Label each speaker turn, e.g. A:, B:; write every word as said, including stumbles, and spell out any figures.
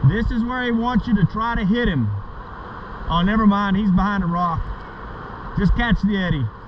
A: This is where he wants you to try to hit him. Oh, never mind, he's behind a rock. Just catch the eddy.